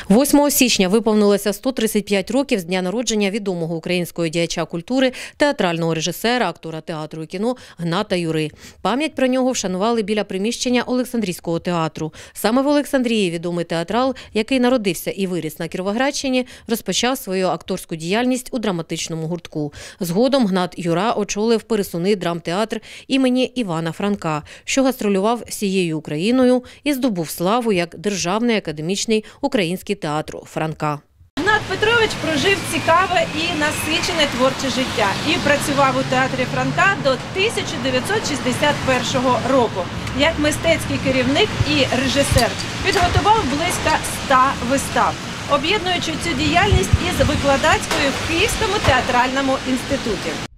8 січня виповнилося 135 років з дня народження відомого українського діяча культури, театрального режисера, актора театру і кіно Гната Юри. Пам'ять про нього вшанували біля приміщення Олександрійського театру. Саме в Олександрії відомий театрал, який народився і виріс на Кіровоградщині, розпочав свою акторську діяльність у драматичному гуртку. Згодом Гнат Юра очолив пересувний драмтеатр імені Івана Франка, що гастролював всією Україною і здобув славу як Державний академічний український театр Франка. Гнат Петрович прожив цікаве і насичене творче життя і працював у театрі Франка до 1961 року. Як мистецький керівник і режисер підготував близько 100 вистав, об'єднуючи цю діяльність із викладацькою в Київському театральному інституті.